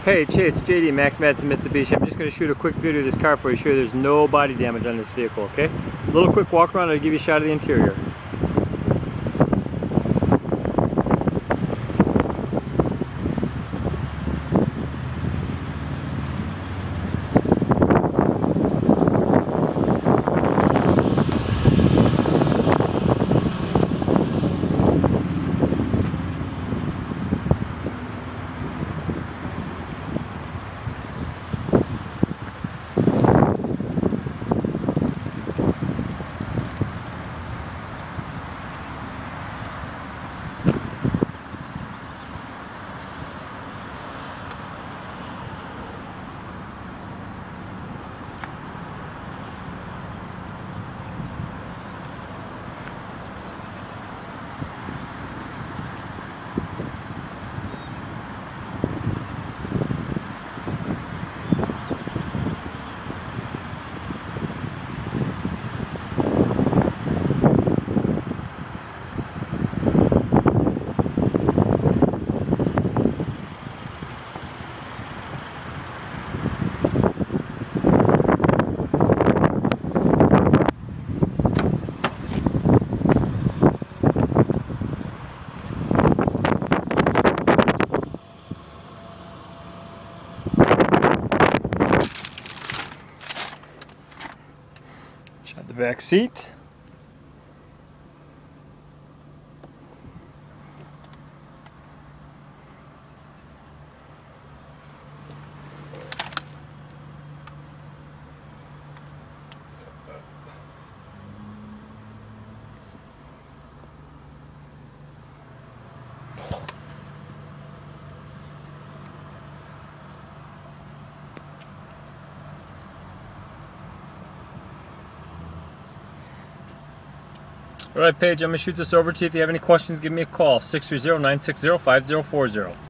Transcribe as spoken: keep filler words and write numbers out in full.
Hey, hey, it's J D, Max Madsen Mitsubishi. I'm just going to shoot a quick video of this car for you, sure there's no body damage on this vehicle, okay? A little quick walk around, I'll give you a shot of the interior. Shut the back seat. Alright, Paige, I'm going to shoot this over to you. If you have any questions, give me a call. six three zero, nine six zero, five zero four zero.